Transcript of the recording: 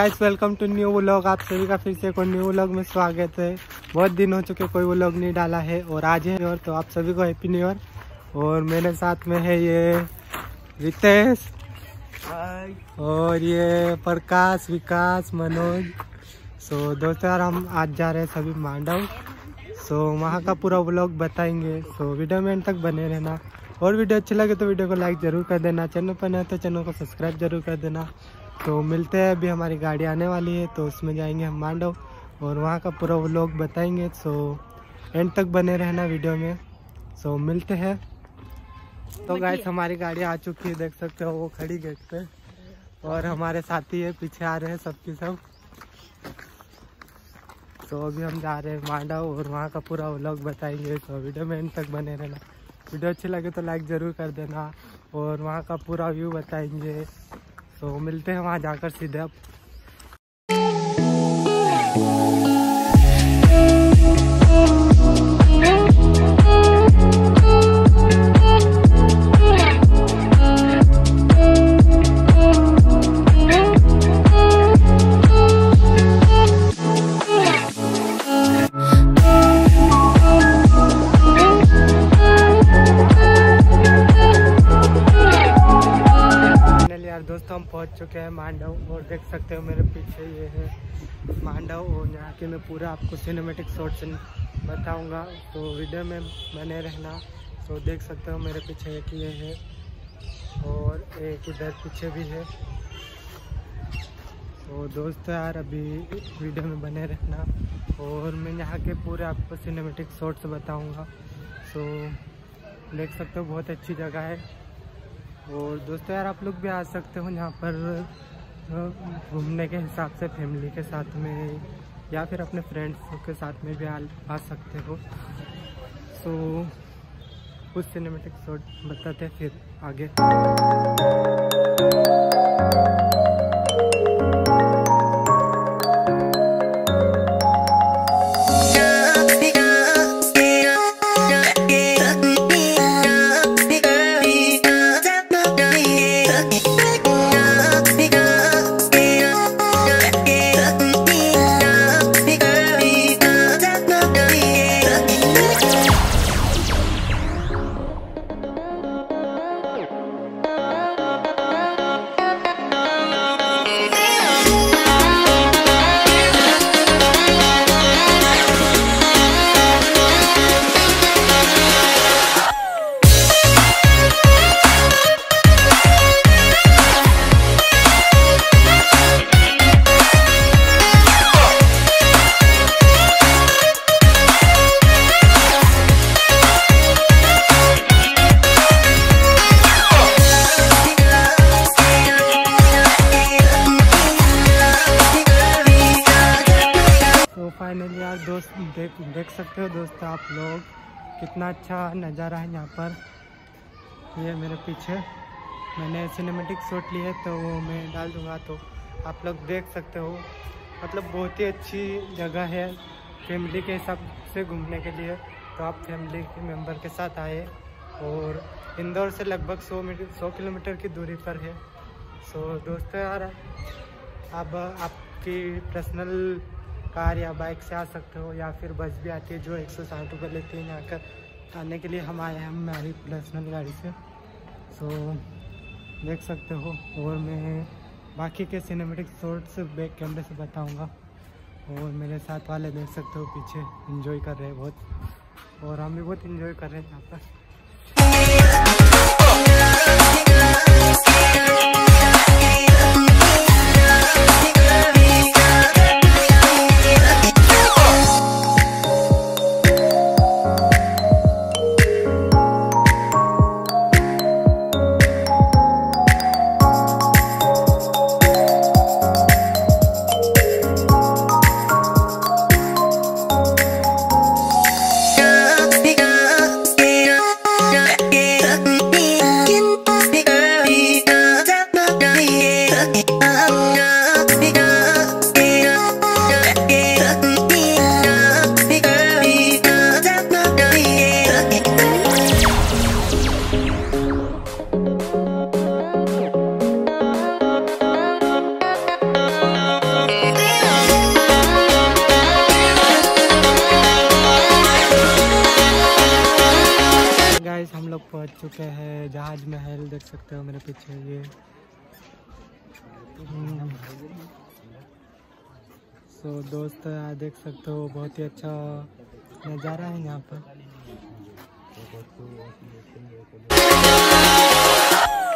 Guys, welcome to new vlog. आप सभी का फिर से कोई न्यू व्लॉग में स्वागत है। बहुत दिन हो चुके कोई व्लॉग नहीं डाला है और आज है और तो आप सभी को हैप्पी न्यू ईयर। और मेरे साथ में है ये रितेश और ये प्रकाश, विकास, मनोज। सो दोस्तों यार, हम आज जा रहे हैं सभी मांडव। सो वहाँ का पूरा व्लॉग बताएंगे। सो वीडियो में एंड तक बने रहना। और वीडियो अच्छी लगे तो वीडियो को लाइक ज़रूर कर देना। चैनल पर नए तो चैनल को सब्सक्राइब जरूर कर देना। तो मिलते हैं, अभी हमारी गाड़ी आने वाली है तो उसमें जाएंगे हम मांडव और वहाँ का पूरा व्लॉग बताएंगे। सो एंड तक बने रहना वीडियो में। सो मिलते हैं। तो गाइस, हमारी गाड़ी आ चुकी है, देख सकते हो वो खड़ी गेट पे। और हमारे साथी है, पीछे आ रहे हैं सबकी सब। तो अभी हम जा रहे हैं मांडव और वहाँ का पूरा व्लॉग बताएंगे। तो वीडियो में एंड तक बने रहना। वीडियो अच्छी लगे तो लाइक ज़रूर कर देना और वहाँ का पूरा व्यू बताएंगे। तो मिलते हैं वहाँ जाकर सीधे। अब दोस्तों, हम पहुंच चुके हैं मांडव और देख सकते हो मेरे पीछे ये है मांडव। और यहाँ के मैं पूरा आपको सिनेमेटिक शॉट्स बताऊंगा, तो वीडियो में बने रहना। तो देख सकते हो मेरे पीछे एक ये है और एक इधर पीछे भी है। तो दोस्तों यार, अभी वीडियो में बने रहना और मैं यहाँ के पूरे आपको सिनेमेटिक शॉट्स बताऊँगा। तो देख सकते हो बहुत अच्छी जगह है। और दोस्तों यार, आप लोग भी आ सकते हो यहाँ पर घूमने के हिसाब से, फैमिली के साथ में या फिर अपने फ्रेंड्स के साथ में भी आ सकते हो। सो कुछ सिनेमेटिक शॉट बताते हैं फिर आगे। फाइनली यार दोस्त, देख सकते हो दोस्तों आप लोग, कितना अच्छा नज़ारा है यहाँ पर। ये मेरे पीछे मैंने सिनेमेटिक शॉट लिए तो वो मैं डाल दूँगा, तो आप लोग देख सकते हो। मतलब बहुत ही अच्छी जगह है फैमिली के हिसाब से घूमने के लिए। तो आप फैमिली के मेंबर के साथ आए और इंदौर से लगभग 100 किलोमीटर की दूरी पर है। सो दोस्तों यार, अब आपकी पर्सनल कार या बाइक से आ सकते हो या फिर बस भी आती है जो 160 रुपये लेती है यहाँ कर आने के लिए। हम आए हैं हमारी पर्सनल गाड़ी से। सो देख सकते हो। और मैं बाकी के सिनेमेटिक शॉट्स बैक कैमरे से बताऊंगा। और मेरे साथ वाले देख सकते हो पीछे एंजॉय कर रहे हैं बहुत, और हम भी बहुत एंजॉय कर रहे हैं यहाँ पर। Bigger. पहुंच चुके हैं जहाज महल, देख सकते हो मेरे पीछे ये। सो दोस्त देख सकते हो बहुत ही अच्छा नज़ारा है यहाँ पर।